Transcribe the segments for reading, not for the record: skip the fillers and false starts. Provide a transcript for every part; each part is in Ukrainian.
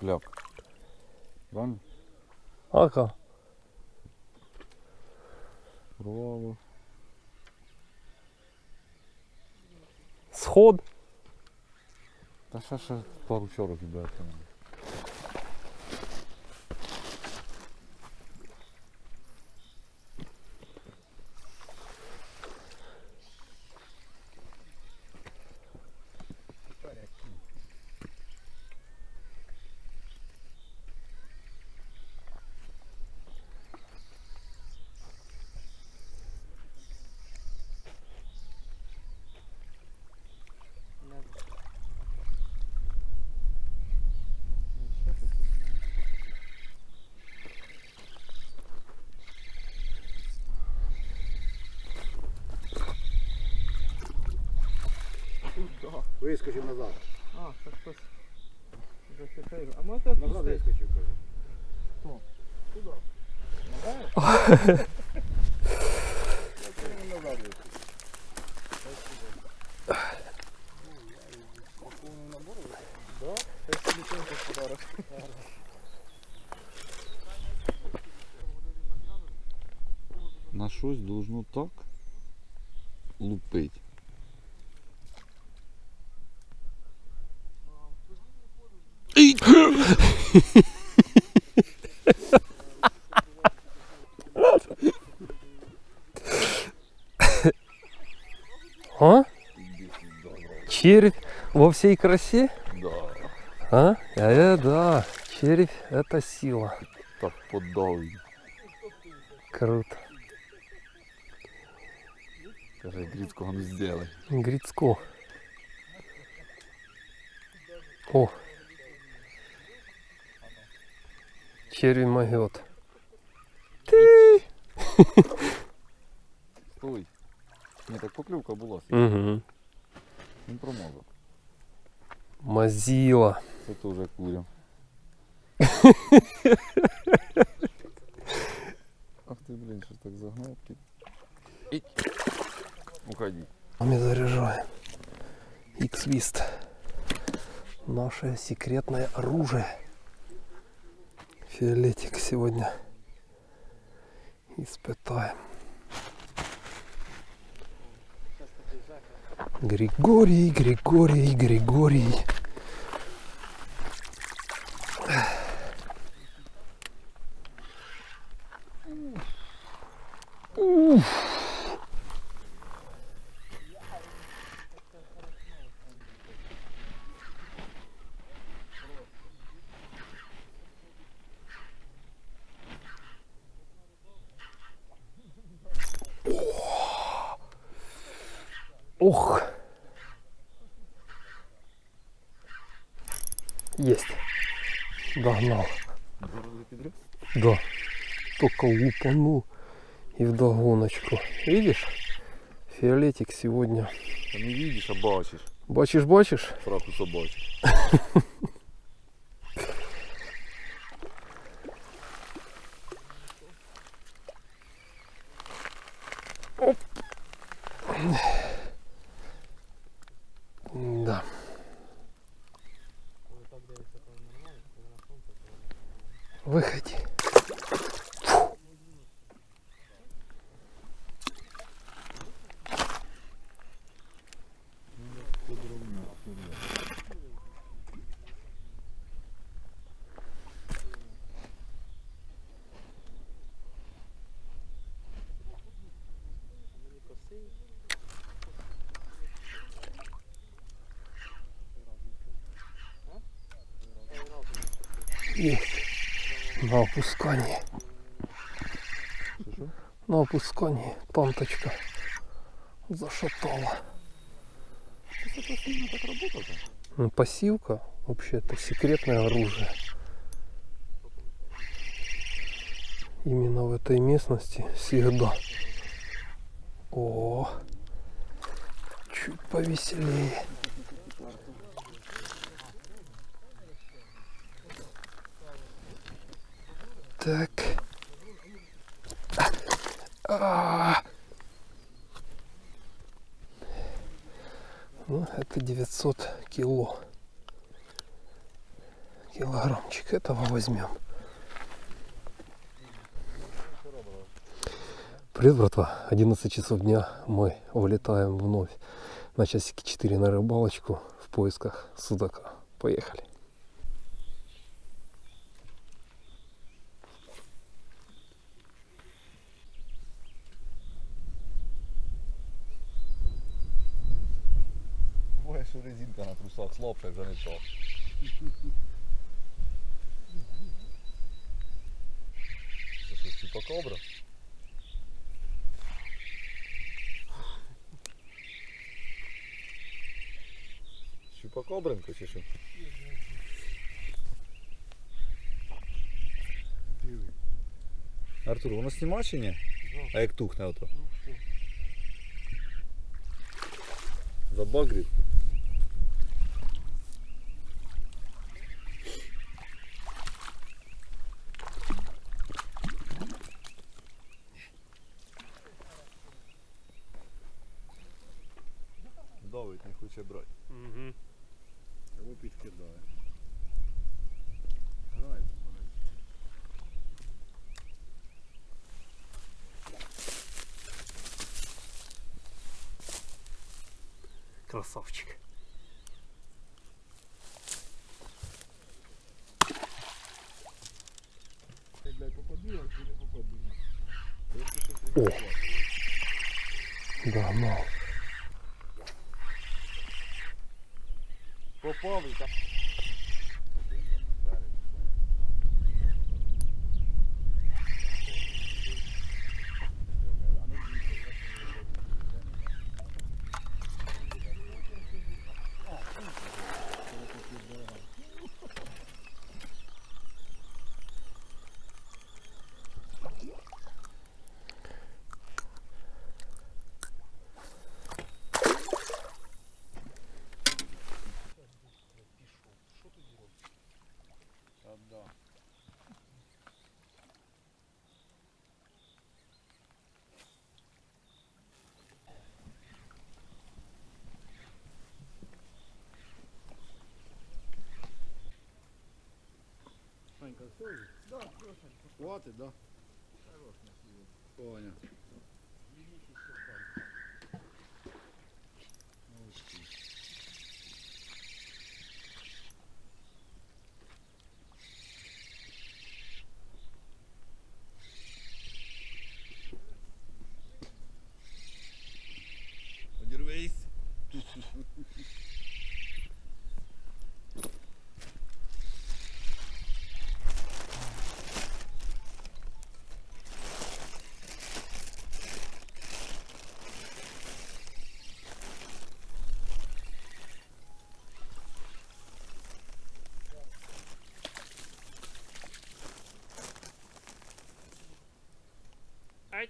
цыпляк. Правильно? Ага. Браво. Сход. Та ще пару чорок ребята. Вискочив назад. А, так хтось захитив. А може ти Назад відпустити? вискочив, кажу. Хто? Туди. Назад? Я назад вискочив. Повний набор вискочив? Да? Це собі тонко подарок. На щось должно так лупить. А? Червь во всей красе? Да. А? Да. Червь это сила. Так подавлю. Круто. Каже, Грицького не зробили. Грицко. О. Червь могет. Стой. Ні, так поклювка була. Угу. Він промазав. Мазила. Це теж курям. Ах ти, блін, що так загнав. Уходи. Мы заряжаем. X-Vist. Наше секретное оружие. Фиолетик сегодня испытаем. Григорий, Григорий, Григорий. Ох. Есть. Догнал. Да. Только лупанул и вдогоночку. Видишь? Фиолетик сегодня. Та не видиш, а бачиш. Бачишь, бачишь? Сраку собачиш. Да. Выходи. Есть. На опускании. На опускании панточка зашатала. Это сильно так работает? Ну, пассивка вообще это секретное оружие. Именно в этой местности всегда. О, чуть повеселее. Так. Ну, это 900 кило. Килограммчик этого возьмем. Привет, братва. 11 часов дня. Мы вылетаем вновь на часики 4 на рыбалочку в поисках судака. Поехали. Буває, що резинка на трусах слабша, вже не то. Це щось типа кобра? Щупакобринка чи що? Артур, воно сніма чи ні? А як тухне ото? Забагрів? Давить, не хоче брати. Угу. Його підкидає. Грається. Красавчик. Ти, блядь, попадила, чи не попадила? О! Догнал. Попав і так. Санька, все вже? Да, хватить, да? Понял. Одірвись. Ай!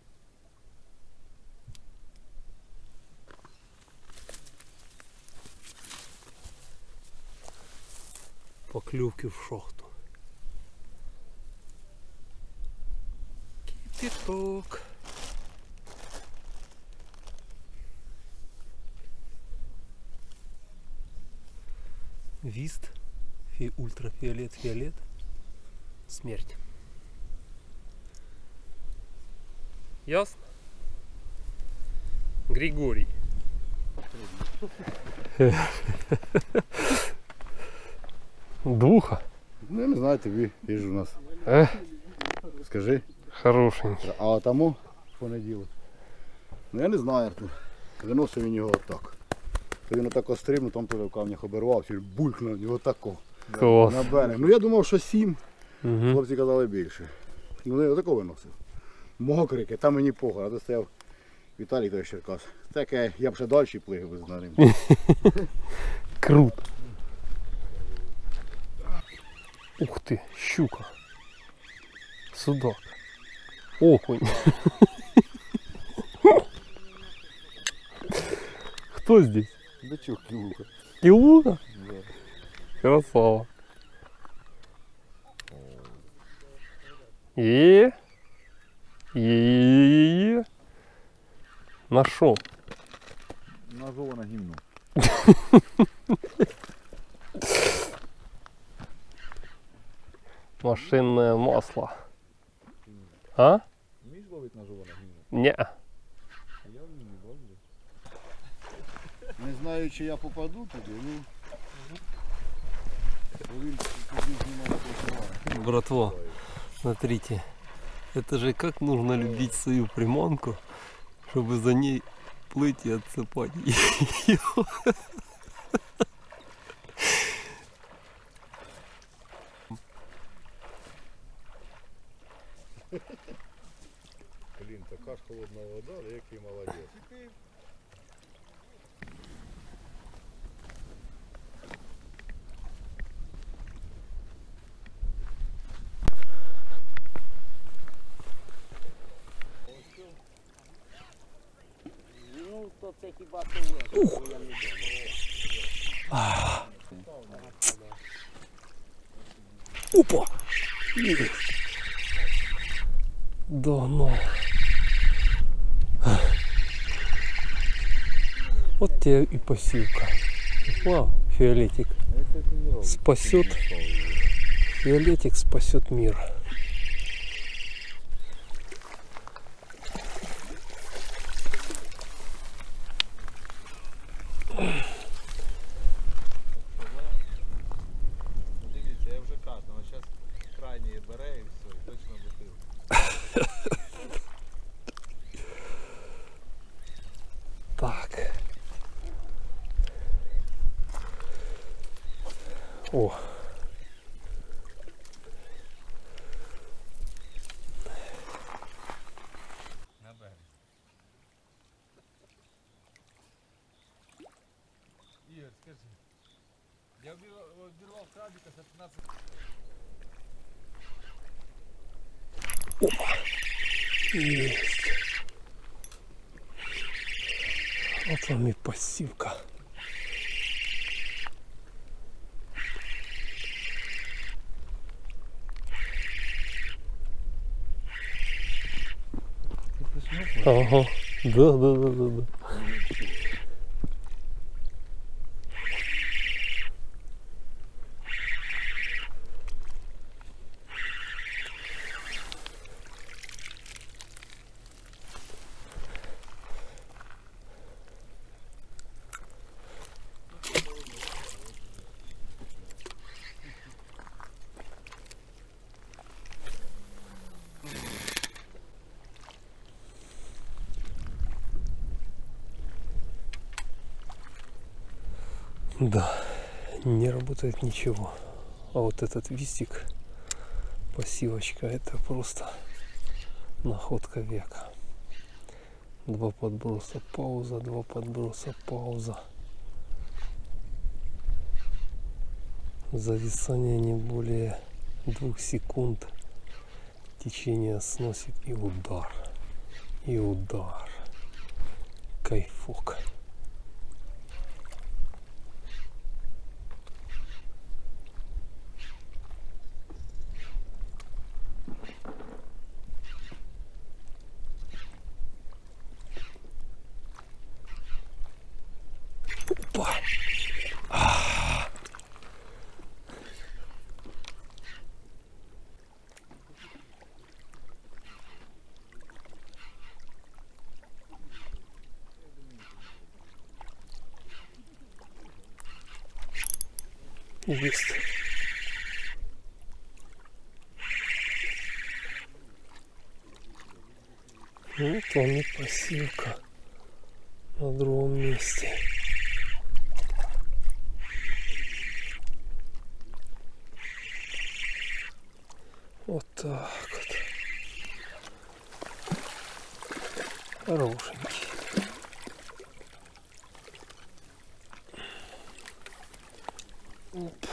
Поклевки в шахту. Кипяток. Вист. Ультрафиолет, фиолет. Смерть. Ясно? Григорий. Духа. Ну, я не знаю, тобі, ти ж у нас. Скажи. Хорошенький. А тому в понеділок. Ну я не знаю, Артур. Виносив він його отак. То він отак острим, там туди в камнях обірвався і булькнув його тако. Клас. На берег. Ну я думав, що 7. Угу. Хлопці казали більше. Ну я отако виносив. Мокрики, там мені похуй, а то стояв Віталій той з Черкас. Таке, я б ще далі плив би з ним. Круто. Ух ты, щука. Судак. Окунь. Кто здесь? Да чё, килуха. Килуха? Да. Красава. Е. Нашел. Нажовано гімно. Машинное масло. А? Вмієш ловити на живого? Не. Я вмію ловлю. Не знаю, чи я попаду туди, ну. Бо він тоді знімає той. Братва, смотрите. Это же как нужно любить свою приманку, чтобы за ней плыть и отсыпать. Блін, така ж холодна вода, але який молодець. Ну, то це хіба це є, бо я не думаю. Опа! Есть. Догнал. Вот тебе и пассивка. Вау, фиолетик спасет. Фиолетик спасет мир. Дивіться, я вже кажу, а зараз крайній бере і все, і точно бутилка. Так. О. На берег. Ігор, скажи. Я обірвав крабіка за 15. Есть. Вот вам и пассивка. Ага. Да. Да, не работает ничего. А вот этот вистик, пассивочка, это просто находка века. 2 подброса, пауза, 2 подброса, пауза. Зависание не более 2 секунд. Течение сносит и удар. И удар. Кайфок. Опа! Есть. Вот он и пассивка на другом месте. Вот так вот. Хорошенький. Оп.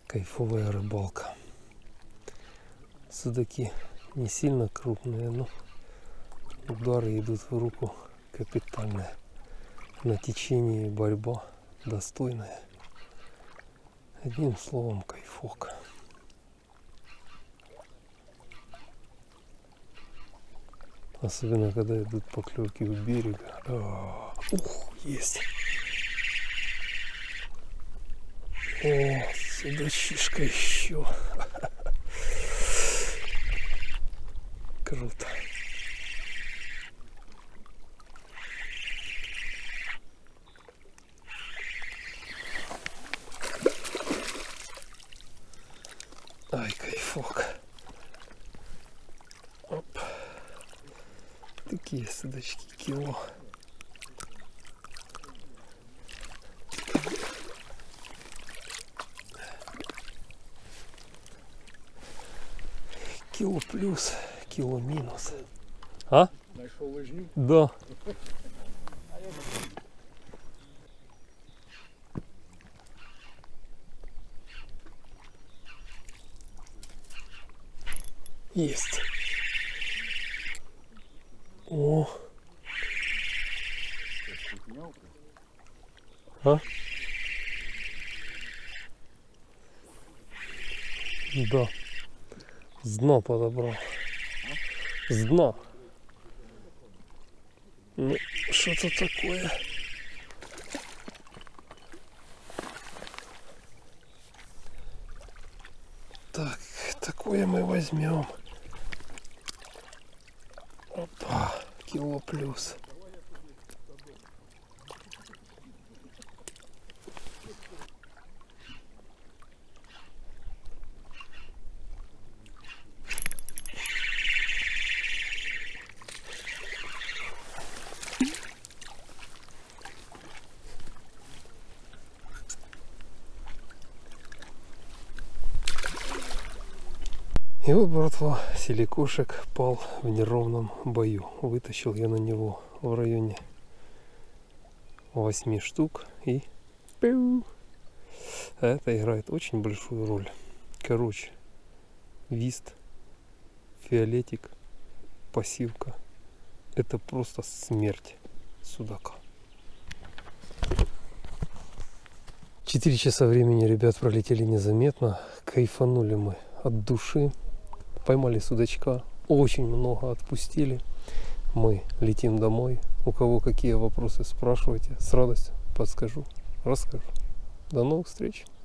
Кайфовая рыбалка. Судаки не сильно крупные, но удары идут в руку капитальные. На течении борьба достойная. Одним словом, кайфок. Особенно, когда идут поклевки у берега. Ух, есть. О, судачишка еще. Круто. Ай, кайфок. Оп. Такие судачки кило. Кило плюс, кило минус. А? Знайшов лижню. Да. Есть. О. А? Да. С дна подобрал. С дна. Ну, что-то такое. Так, такое мы возьмем. Опа, кило плюс. И вот, братва, силикошек пал в неровном бою. Вытащил я на него в районе 8 штук и пиу. А это играет очень большую роль. Короче, вист, фиолетик, пассивка. Это просто смерть судака. 4 часа времени, ребят, пролетели незаметно. Кайфанули мы от души. Поймали судачка, очень много отпустили. Мы летим домой. У кого какие вопросы, спрашивайте. С радостью подскажу, расскажу. До новых встреч!